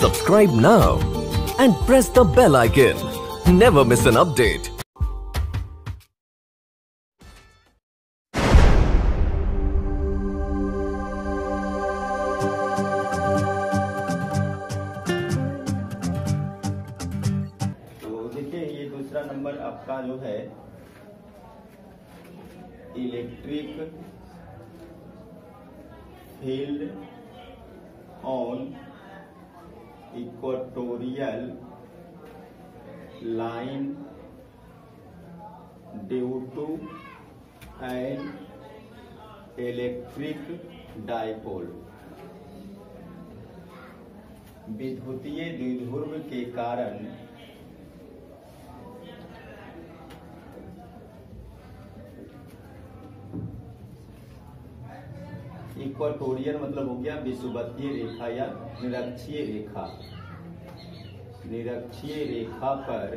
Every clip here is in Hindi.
Subscribe now and press the bell icon. Never miss an update. तो देखिए ये दूसरा नंबर आपका जो है electric field on equatorial line due to an electric dipole. विद्युतीय द्विध्रुव के कारण इक्वेटोरियल मतलब हो गया विषुवतीय रेखा या निरक्षीय रेखा। निरक्षीय रेखा पर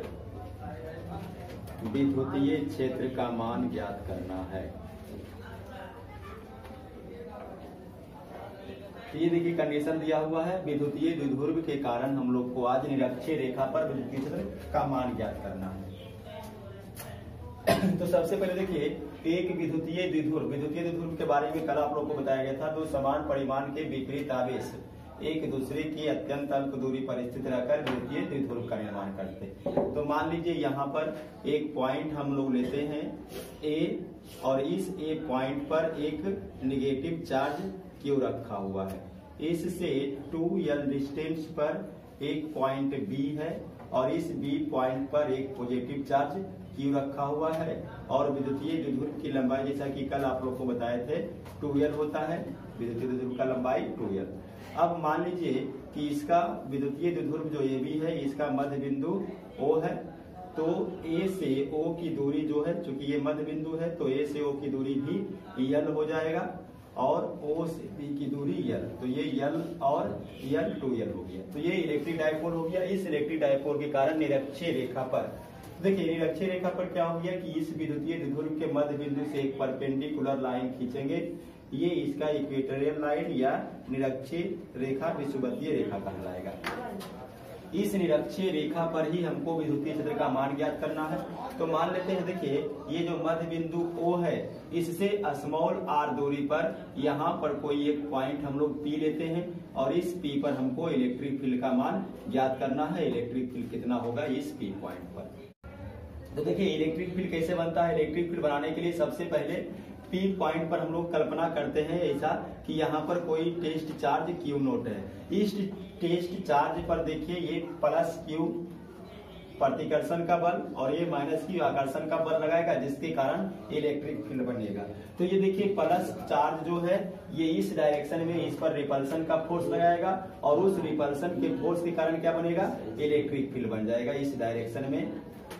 विद्युतीय क्षेत्र का मान ज्ञात करना है। ये देखिए कंडीशन दिया हुआ है, विद्युतीय द्विध्रुव के कारण हम लोग को आज निरक्षीय रेखा पर विद्युतीय क्षेत्र का मान ज्ञात करना है। तो सबसे पहले देखिए एक विद्युतीय द्विध्रुव के बारे में कल आप लोगों को बताया गया था। दो समान परिमाण के विपरीत आवेश एक दूसरे की अत्यंत अल्प दूरी पर स्थित रहकर विद्युतीय द्विध्रुव का निर्माण करते हैं। तो मान लीजिए यहाँ पर एक पॉइंट हम लोग लेते हैं ए, और इस ए पॉइंट पर एक निगेटिव चार्ज क्यू रखा हुआ है। इससे 2l डिस्टेंस पर एक पॉइंट बी है और इस बी पॉइंट पर एक पॉजिटिव चार्ज क्यू रखा हुआ है और विद्युतीय द्विध्रुव की लंबाई जैसा कि कल आप लोग को बताए थे 2l होता है। विद्युतीय द्विध्रुव का लंबाई 2l। अब मान लीजिए कि इसका विद्युतीय द्विध्रुव जो ए बी है इसका मध्य बिंदु O है। तो A से O की दूरी जो है, चूंकि ये मध्य बिंदु है तो A से O की दूरी भी l हो जाएगा और O से B की दूरी l। तो ये l और l 2l हो गया। तो ये इलेक्ट्रिक डाइपोल हो गया। इस इलेक्ट्रिक डाइपोल के कारण निरक्षीय रेखा पर देखिए निरक्षीय रेखा पर क्या हो गया कि इस विद्युतीय द्विध्रुव के मध्य बिंदु से एक परपेंडिकुलर लाइन खींचेंगे। ये इसका इक्वेटोरियल लाइन या निरक्षीय रेखा विषुवतीय रेखा कहलाएगा। इस निरक्षीय रेखा पर ही हमको विद्युतीय क्षेत्र का मान ज्ञात करना है। तो मान लेते हैं देखिए ये जो मध्य बिंदु O है इससे स्मॉल r दूरी पर यहाँ पर कोई एक पॉइंट हम लोग P लेते हैं और इस P पर हमको इलेक्ट्रिक फील्ड का मान ज्ञात करना है। इलेक्ट्रिक फील्ड कितना होगा इस P पॉइंट पर। तो देखिए इलेक्ट्रिक फील्ड कैसे बनता है। इलेक्ट्रिक फील्ड बनाने के लिए सबसे पहले P पॉइंट पर हम लोग कल्पना करते हैं ऐसा कि यहाँ पर कोई टेस्ट चार्ज Q नोट है। इस टेस्ट चार्ज पर देखिए ये प्लस Q प्रतिकर्षण का बल और ये माइनस Q आकर्षण का बल लगाएगा जिसके कारण इलेक्ट्रिक फील्ड बनेगा। तो ये देखिए प्लस चार्ज जो है ये इस डायरेक्शन में इस पर रिपल्सन का फोर्स लगाएगा और उस रिपल्सन के फोर्स के कारण क्या बनेगा इलेक्ट्रिक फील्ड बन जाएगा इस डायरेक्शन में।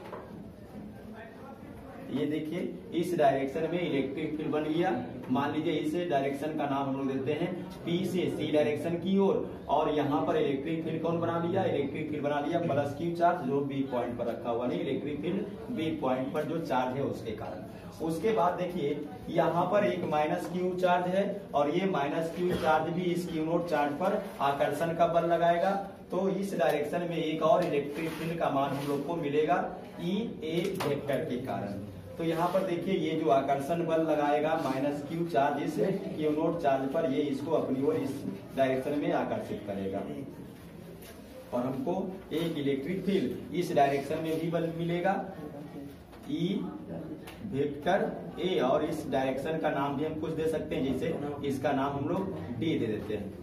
ये देखिए इस डायरेक्शन में इलेक्ट्रिक फील्ड बन गया। मान लीजिए इस डायरेक्शन का नाम हम लोग देते हैं P से C डायरेक्शन की ओर और यहाँ पर इलेक्ट्रिक फील्ड कौन बना लिया इलेक्ट्रिक फील्ड बना लिया प्लस Q चार्ज जो B पॉइंट पर रखा हुआ नहीं इलेक्ट्रिक फील्ड B पॉइंट पर जो चार्ज है उसके कारण। उसके बाद देखिए यहाँ पर एक माइनस Q चार्ज है और ये माइनस Q चार्ज भी इस Q नोट चार्ज पर आकर्षण का बल लगाएगा। तो इस डायरेक्शन में एक और इलेक्ट्रिक फील्ड का मान हम लोग को मिलेगा E A वेक्टर के कारण। तो यहाँ पर देखिए ये जो आकर्षण बल लगाएगा माइनस Q चार्ज इस Q नोट चार्ज पर ये इसको अपनी ओर इस डायरेक्शन में आकर्षित करेगा और हमको एक इलेक्ट्रिक फील्ड इस डायरेक्शन में भी बल मिलेगा E वेक्टर A और इस डायरेक्शन का नाम भी हम कुछ दे सकते हैं जैसे इसका नाम हम लोग D दे देते हैं।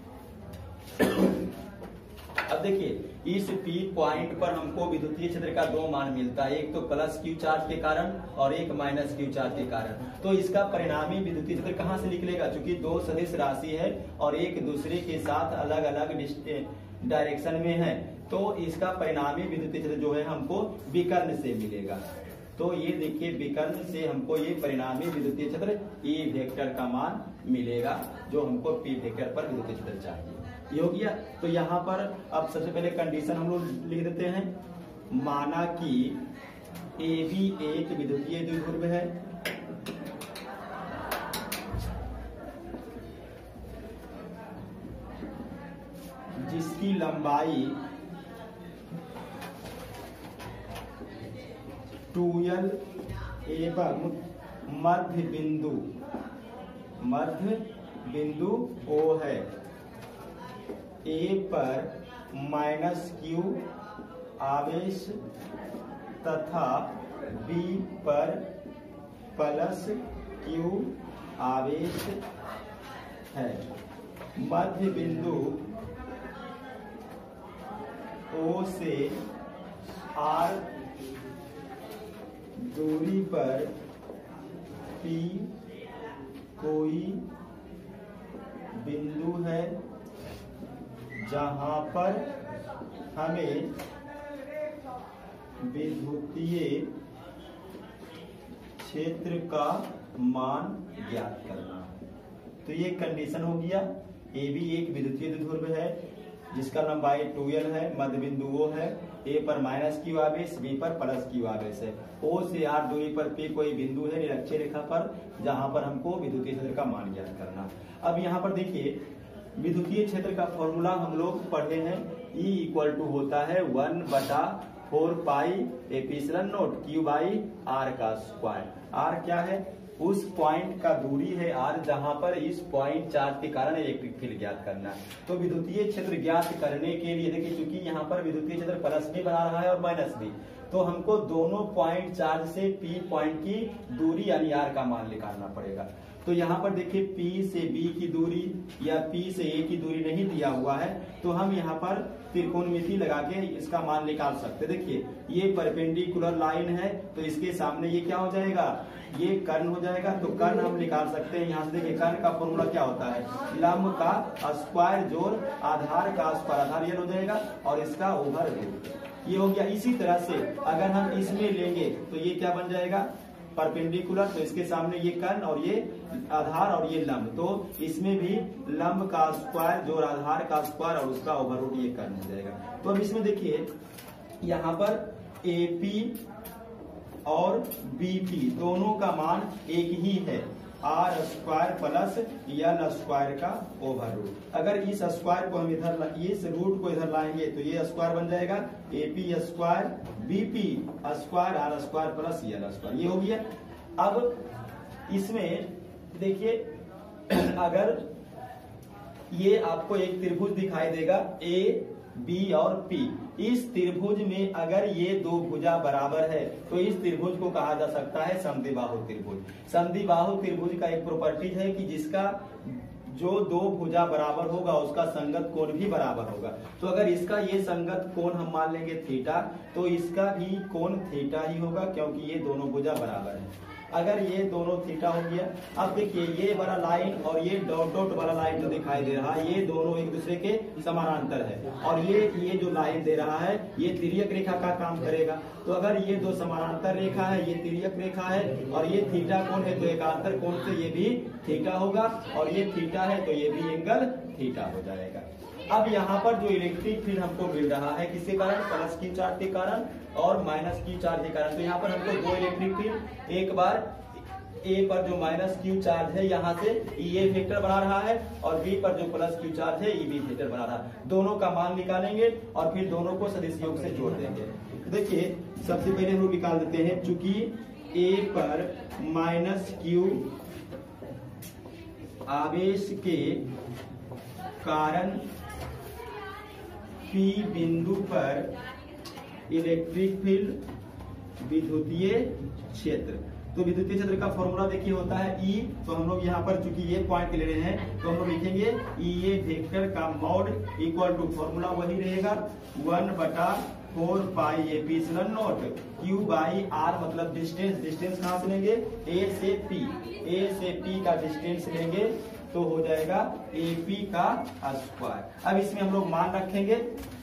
अब देखिए इस P पॉइंट पर हमको विद्युतीय क्षेत्र का दो मान मिलता है, एक तो प्लस Q चार्ज के कारण और एक माइनस Q चार्ज के कारण। तो इसका परिणामी विद्युतीय क्षेत्र कहाँ से निकलेगा, चूंकि दो सदिश राशि है और एक दूसरे के साथ अलग अलग डायरेक्शन में है, तो इसका परिणामी विद्युतीय क्षेत्र जो है हमको विकर्ण से मिलेगा। तो ये देखिए विकर्ण से हमको ये परिणामी विद्युतीय क्षेत्र E वेक्टर का मान मिलेगा जो हमको P वेक्टर पर विद्युतीय क्षेत्र चाहिए। ये हो गया। तो यहाँ पर अब सबसे पहले कंडीशन हम लोग लिख देते हैं। माना कि AB एक विद्युतीय द्विध्रुव है जिसकी लंबाई 2l एवं मध्य बिंदु O है। A पर -q आवेश तथा B पर +q आवेश है। मध्य बिंदु O से R दूरी पर P कोई बिंदु है जहां पर हमें विद्युतीय क्षेत्र का मान ज्ञात करना है। तो ये कंडीशन हो गया। ए भी एक विद्युतीय द्विध्रुव है जिसका लंबाई 2l है, मध्य बिंदु O है, A पर -q आवेश, B पर +q आवेश है। O से R दूरी पर P कोई बिंदु है निरक्षीय रेखा पर जहां पर हमको विद्युतीय क्षेत्र का मान ज्ञात करना। अब यहाँ पर देखिए विद्युतीय क्षेत्र का फॉर्मूला हम लोग पढ़े हैं। E = होता है 1/4 pi epsilon naught Q by R का स्क्वायर। R क्या है? उस पॉइंट का दूरी है R जहां पर इस पॉइंट चार्ज के कारण इलेक्ट्रिक फील्ड ज्ञात करना है। तो विद्युतीय क्षेत्र ज्ञात करने के लिए देखिए चूंकि यहाँ पर विद्युतीय क्षेत्र प्लस भी बना रहा है और माइनस भी, तो हमको दोनों पॉइंट चार्ज से P पॉइंट की दूरी यानी R का मान निकालना पड़ेगा। तो यहाँ पर देखिए P से B की दूरी या P से A की दूरी नहीं दिया हुआ है, तो हम यहाँ पर त्रिकोणमिति लगा के इसका मान निकाल सकते। देखिए ये परपेंडिकुलर लाइन है तो इसके सामने ये क्या हो जाएगा? ये कर्ण हो जाएगा। तो कर्ण हम निकाल सकते हैं। यहाँ से देखिए कर्ण का फॉर्मूला क्या होता है? लंब का स्क्वायर जोड़ आधार का स्क्वायर, आधार ये हो जाएगा और इसका ओवर रूट ये हो गया। इसी तरह से अगर हम इसमें लेंगे तो ये क्या बन जाएगा? परपेंडिकुलर, तो इसके सामने ये कर्ण और ये आधार और ये लंब, तो इसमें भी लंब का स्क्वायर जोड़ आधार का स्क्वायर और उसका ओवर रूट ये कर्ण हो जाएगा। तो अब इसमें देखिए यहाँ पर AP और BP दोनों का मान एक ही है, R square plus L square का ओवर रूट। अगर इस स्क्वायर को हम इधर, इस रूट को इधर लाएंगे तो ये स्क्वायर बन जाएगा AP square BP square R square plus L square, ये हो गया। अब इसमें देखिए अगर ये आपको एक त्रिभुज दिखाई देगा A B और P, इस त्रिभुज में अगर ये दो भुजा बराबर है तो इस त्रिभुज को कहा जा सकता है समद्विबाहु त्रिभुज। समद्विबाहु त्रिभुज का एक प्रॉपर्टी है कि जिसका जो दो भुजा बराबर होगा उसका संगत कोण भी बराबर होगा। तो अगर इसका ये संगत कोण हम मान लेंगे थीटा, तो इसका भी कोण थीटा ही होगा क्योंकि ये दोनों भुजा बराबर है। अगर ये दोनों थीटा हो गया, अब देखिए ये वाला लाइन और ये डॉट डॉट वाला लाइन जो दिखाई दे रहा है ये दोनों एक दूसरे के समानांतर है और ये जो लाइन दे रहा है ये तिर्यक रेखा का काम करेगा। तो अगर ये दो समानांतर रेखा है, ये तिर्यक रेखा है और ये थीटा कोण है तो एकांतर कोण से ये भी थीटा होगा और ये थीटा है तो ये भी एंगल थीटा हो जाएगा। अब यहाँ पर जो इलेक्ट्रिक फील्ड हमको मिल रहा है किसके कारण? प्लस की चार्ज के कारण और माइनस की चार्ज के कारण। तो यहाँ पर हमको दो इलेक्ट्रिक फील्ड, एक बार A पर जो -q चार्ज है यहाँ से EA वेक्टर बना रहा है और B पर जो +q चार्ज है EB वेक्टर बना रहा है। दोनों का मान निकालेंगे और फिर दोनों को सदिश योग से जोड़ देंगे। देखिए सबसे पहले हम लोग निकाल देते हैं, चूंकि A पर -q आवेश के कारण P बिंदु पर इलेक्ट्रिक फील्ड विद्युतीय क्षेत्र। तो विद्युतीय क्षेत्र का फॉर्मूला देखिए होता है E, तो हम लोग यहाँ पर चूंकि ये पॉइंट ले रहे हैं तो हम लोग लिखेंगे EA वेक्टर का मॉड इक्वल टू फॉर्मूला वही रहेगा 1/4 pi epsilon naught Q by R, मतलब डिस्टेंस, डिस्टेंस कहाँ से लेंगे? A से P, A से P का डिस्टेंस लेंगे तो हो जाएगा AP का स्क्वायर। अब इसमें हम लोग मान रखेंगे,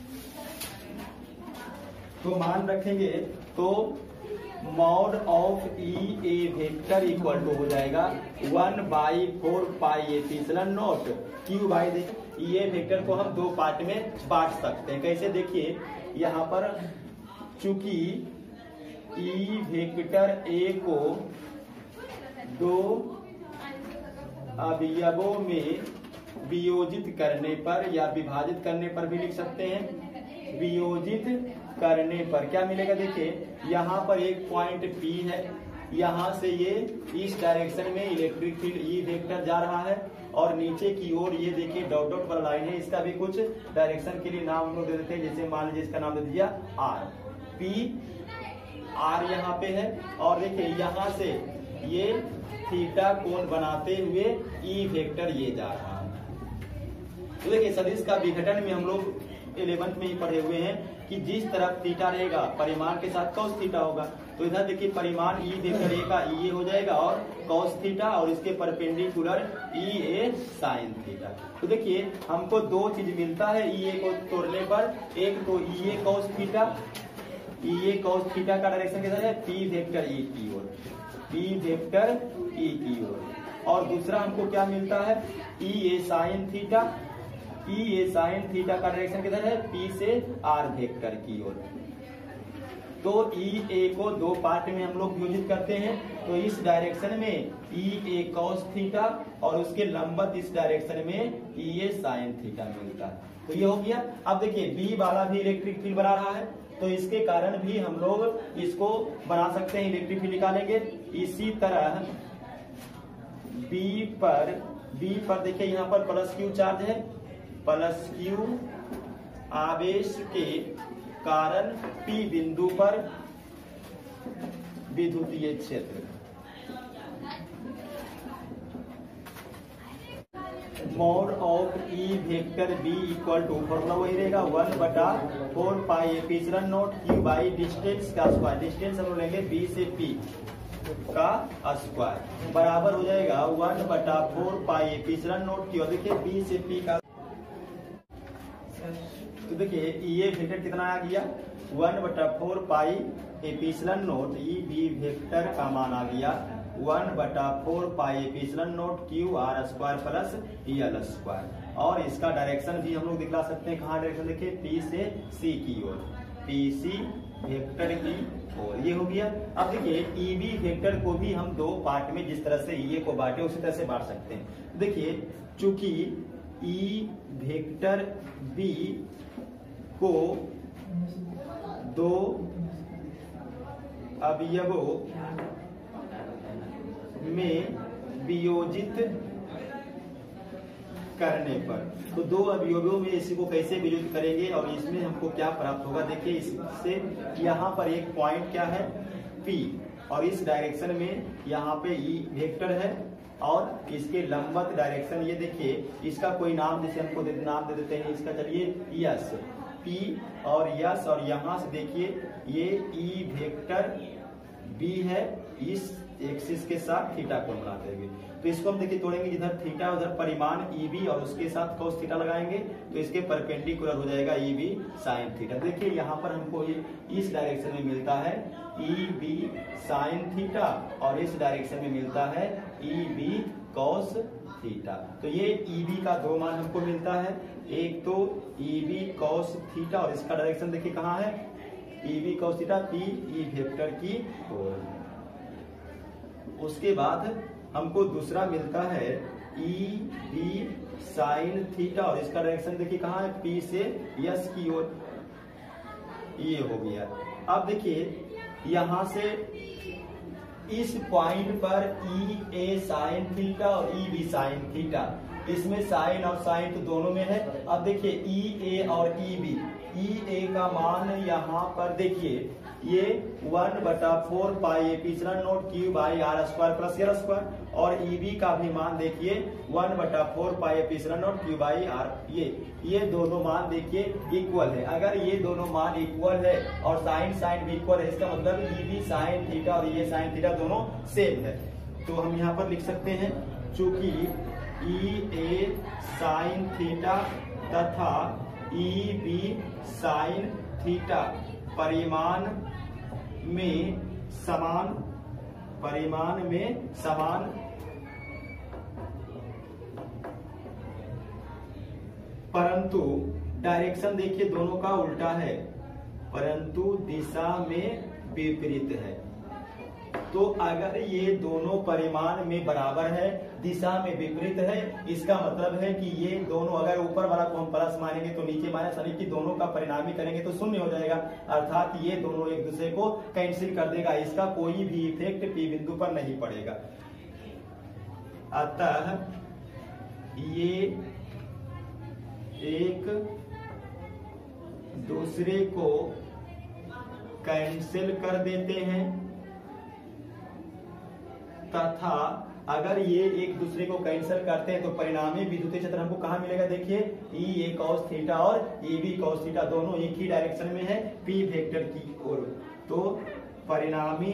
तो मान रखेंगे तो mod of EA vector equal to हो जाएगा 1/4 pi epsilon naught Q by EA vector को हम दो पार्ट में बांट सकते हैं। कैसे? देखिए यहाँ पर चूंकि E वेक्टर A को दो अवयवों में वियोजित करने पर या विभाजित करने पर भी लिख सकते हैं। वियोजित करने पर क्या मिलेगा, देखिए यहाँ पर एक पॉइंट P है, यहाँ से ये इस डायरेक्शन में इलेक्ट्रिक फील्ड E वेक्टर जा रहा है और नीचे की ओर ये देखिए डॉट डॉट वाला लाइन है, इसका भी कुछ डायरेक्शन के लिए नाम हम लोग दे देते हैं। जैसे मान लीजिए इसका नाम दे दिया R, P R यहाँ पे है और देखिए यहाँ से ये थीटा कोण बनाते हुए E वेक्टर ये जा रहा है। तो देखिए सदिश का विघटन में हम लोग 11th में ही पढ़े हुए हैं कि जिस तरफ थीटा रहेगा परिमाण के साथ कॉस थीटा होगा। तो इधर देखिए परिमाण E वेक्टर A का E A हो जाएगा और कॉस थीटा और इसके perpendicular E A sine theta. तो देखिए हमको दो चीज मिलता है E A को तोड़ने पर, एक तो E A cos theta, E A cos theta का डायरेक्शन किधर है, P वेक्टर E की ओर, P वेक्टर E की ओर, और दूसरा हमको क्या मिलता है E A sine theta, E A sine theta का डायरेक्शन किधर है, P से R वेक्टर की ओर। तो E A को दो पार्ट में हम लोग विभाजित करते हैं। तो इस डायरेक्शन में E A cos थीटा और उसके लंबवत इस डायरेक्शन में E A साइन थीटा मिलता है। तो ये हो गया। अब देखिए B वाला भी इलेक्ट्रिक फील्ड बना रहा है, तो इसके कारण भी हम लोग इसको बना सकते हैं, इलेक्ट्रिक फील्ड निकालेंगे। इसी तरह B पर देखिए यहाँ पर प्लस Q चार्ज है, प्लस Q आवेश के कारण P बिंदु पर विद्युतीय क्षेत्र, mod of E vector B equal to formula वही रहेगा 1/4 pi epsilon naught Q by distance का स्क्वायर। डिस्टेंस हम लोग लेंगे B से P का स्क्वायर बराबर हो जाएगा 1/4 पाई एप्सिलॉन नॉट Q। देखिए B से P का, तो देखिए ये वेक्टर कितना आ गया 1/4 pi epsilon naught E B vector का मान आ गया 1/4 pi epsilon naught Q R square plus L square. और इसका डायरेक्शन भी हम लोग दिखला सकते हैं, कहाँ डायरेक्शन देखिए P से C की ओर, PC वेक्टर की ओर, ये हो गया। अब देखिए EB वेक्टर को भी हम दो पार्ट में जिस तरह से EA को बांटे उसी तरह से बांट सकते हैं। देखिए चूंकि E वेक्टर B को दो अवयवों में वियोजित करने पर, तो दो अवयवों में इसी को कैसे वियोजित करेंगे और इसमें हमको क्या प्राप्त होगा। देखिए इससे यहाँ पर एक पॉइंट क्या है P और इस डायरेक्शन में यहाँ पे E वेक्टर है और इसके लंबवत डायरेक्शन ये देखिए इसका कोई नाम जैसे हमको नाम दे देते हैं इसका, चलिए यस P और यस, और यहाँ से देखिए ये E वेक्टर B है इस एक्सिस के साथ थीटा कोण बनाते हुए। तो इसको हम देखिए तोड़ेंगे, जिधर थीटा उधर परिमाण EB और उसके साथ cos थीटा लगाएंगे तो इसके परपेंडिकुलर हो जाएगा EB साइन थीटा। देखिए यहाँ पर हमको ये इस डायरेक्शन में मिलता है EB साइन थीटा और इस डायरेक्शन में मिलता है EB cos थीटा। तो ये EB का दो मान हमको मिलता है, एक तो EB cos थीटा और इसका डायरेक्शन देखिए कहाँ है EB cos theta P E vector की ओर। उसके बाद हमको दूसरा मिलता है EB साइन थीटा और इसका डायरेक्शन देखिए कहाँ है P से S की ओर, ये हो गया। अब देखिए यहाँ से इस पॉइंट पर EA साइन थीटा और EB साइन थीटा, इसमें साइन और साइन तो दोनों में है। अब देखिए EA और EA का मान यहाँ पर देखिए ये 1/4 pi epsilon naught Q by R square plus L square, और EB का भी मान देखिए 1/4 pi epsilon naught Q by R। ये दोनों मान देखिए इक्वल है। अगर ये दोनों मान इक्वल है और साइन भी इक्वल है, इसका मतलब EB साइन थीटा और ये साइन थीटा दोनों सेम है। तो हम यहाँ पर लिख सकते हैं चूंकि EA साइन थीटा तथा EB साइन थीटा परिमाण में समान परंतु डायरेक्शन देखिए दोनों का उल्टा है, परंतु दिशा में विपरीत है। तो अगर ये दोनों परिमाण में बराबर है दिशा में विपरीत है। इसका मतलब है कि ये दोनों, अगर ऊपर वाला को हम प्लस मानेंगे तो नीचे माइनस, यानी कि दोनों का परिणामी करेंगे तो शून्य हो जाएगा, अर्थात ये दोनों एक दूसरे को कैंसिल कर देगा, इसका कोई भी इफेक्ट पी बिंदु पर नहीं पड़ेगा। अतः ये एक दूसरे को कैंसिल कर देते हैं तथा अगर ये एक दूसरे को कैंसिल करते हैं तो परिणामी विद्युतीय क्षेत्र हमको कहां मिलेगा, देखिए ई ए कॉस थीटा और ई बी कॉस थीटा दोनों एक ही डायरेक्शन में है पी वेक्टर की ओर। तो परिणामी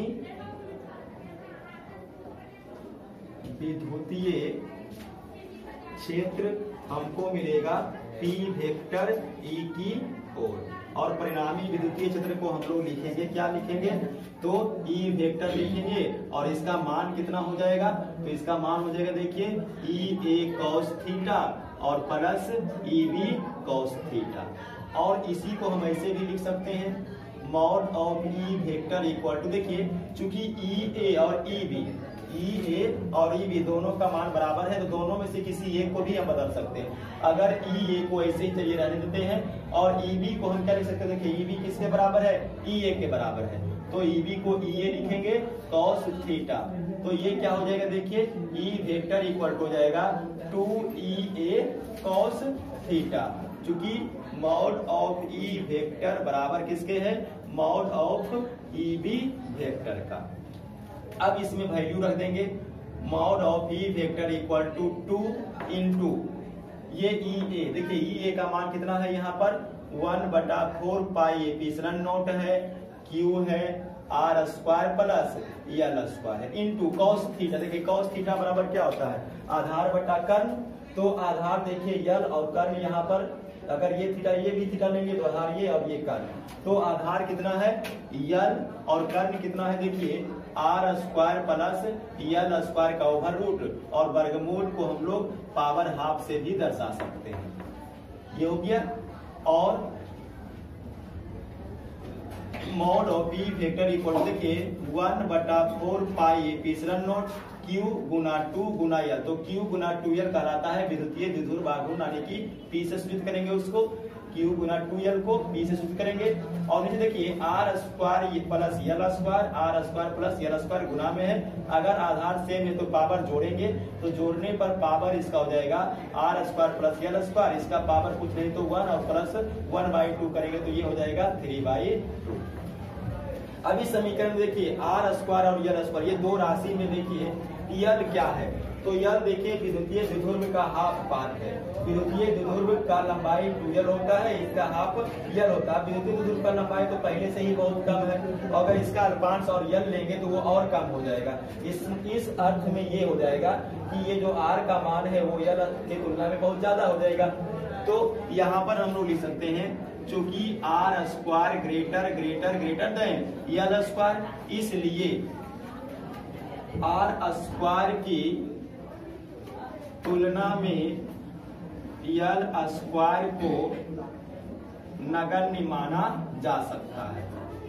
विद्युतीय क्षेत्र हमको मिलेगा पी वेक्टर ई की ओर, और परिणामी विद्युतीय क्षेत्र को हम लोग लिखेंगे, क्या लिखेंगे, तो ई वेक्टर लिखेंगे और इसका मान कितना हो जाएगा, तो इसका मान हो जाएगा देखिए ई ए कॉस थीटा और plus E B cos theta. और इसी को हम ऐसे भी लिख सकते हैं mod of E vector equal to, देखिए चूंकि ई ए और ई बी दोनों का मान बराबर है तो दोनों में से किसी एक को भी हम बदल सकते हैं। अगर ई ए को ऐसे ही चलिए रहने देते हैं और ई बी को हम क्या लिख सकते हैं, देखिए ई बी किसके बराबर है, ई ए के बराबर है, तो ई बी को ई ए लिखेंगे कॉस थीटा, तो ये क्या हो जाएगा, देखिए ई वेक्टर इक्वल हो जाएगा 2 कॉस थीटा, चूंकि मॉड ऑफ ई वेक्टर बराबर किसके है, mod of E B vector का। अब इसमें वैल्यू रख देंगे, mod of E vector equal to 2 into ये ई ए, देखिए ई ए का मान कितना है यहाँ पर 1/4 पाई एप्सिलॉन नॉट है, क्यू है R square plus L square है इंटू कॉस थीटा। देखिए कॉस थीटा बराबर क्या होता है, आधार बटा कर्ण, तो आधार देखिए यल और कर्ण यहाँ पर, अगर ये थीटा ये भी थीटा लेंगे तो आधार ये और ये कर्ण, तो आधार कितना है यल और कर्ण कितना है, देखिए R square plus L square का ओवर रूट, और वर्गमूल को हम लोग पावर हाफ से भी दर्शा सकते हैं, ये हो गया। और mod of E vector equal देखिए 1/4 पाई एप्सिलॉन नॉट Q गुना 2 गुना L, तो Q गुना 2L कहलाता है विद्युतीय द्विध्रुव आघूर्ण, यानी कि P से सूचित करेंगे उसको, Q गुना 2L को P से सूचित करेंगे। और नीचे देखिए R square plus L square, R square plus L square गुना में है, अगर आधार सेम है तो पावर जोड़ेंगे, तो जोड़ने पर पावर इसका हो जाएगा R square plus L square, इसका पावर कुछ नहीं तो 1 और प्लस 1/2 करेंगे तो ये हो जाएगा 3/2। अब इस समीकरण में देखिए आर स्क्वायर और एल स्क्वायर, ये दो राशि में देखिए यल क्या है, तो यल देखिए विद्युतीय द्विध्रुव का हाफ पार्ट है, विद्युतीय द्विध्रुव का लंबाई 2L होता है, इसका हाफ यल होता है, विद्युतीय द्विध्रुव का लंबाई तो पहले से ही बहुत कम है, अगर इसका अल्पांश और यल लेंगे तो वो और कम हो जाएगा। इस अर्थ में ये हो जाएगा कि ये जो आर का मान है वो यल की तुलना में बहुत ज्यादा हो जाएगा, तो यहाँ पर हम लोग लिख सकते हैं चूंकि R square greater than L square, इसलिए आर स्क्वायर की तुलना में एल स्क्वायर को नगण्य माना जा सकता है।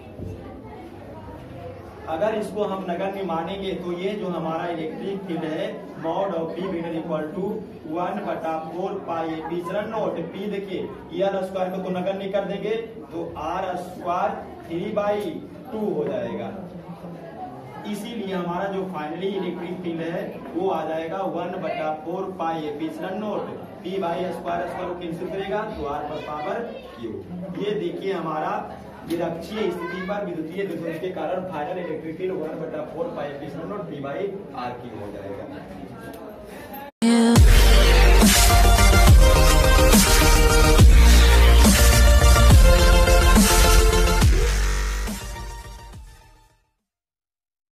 अगर इसको हम नगण्य मानेंगे तो ये जो हमारा इलेक्ट्रिक फील्ड है mod of P vector equal to 1/4 pi epsilon naught P, देखिए एल स्क्वायर को तो नगण्य कर देंगे तो आर स्क्वायर 3/2 हो जाएगा, इसीलिए हमारा जो फाइनली इलेक्ट्रिक फील्ड है वो आ जाएगा 1/4 pi epsilon naught P by square को कैंसिल करेगा तो आर पर पावर क्यू। ये देखिए हमारा निरक्षीय स्थिति पर विद्युतीय द्विध्रुव के कारण final electric field 1/4 pi epsilon naught P by R cube हो जाएगा।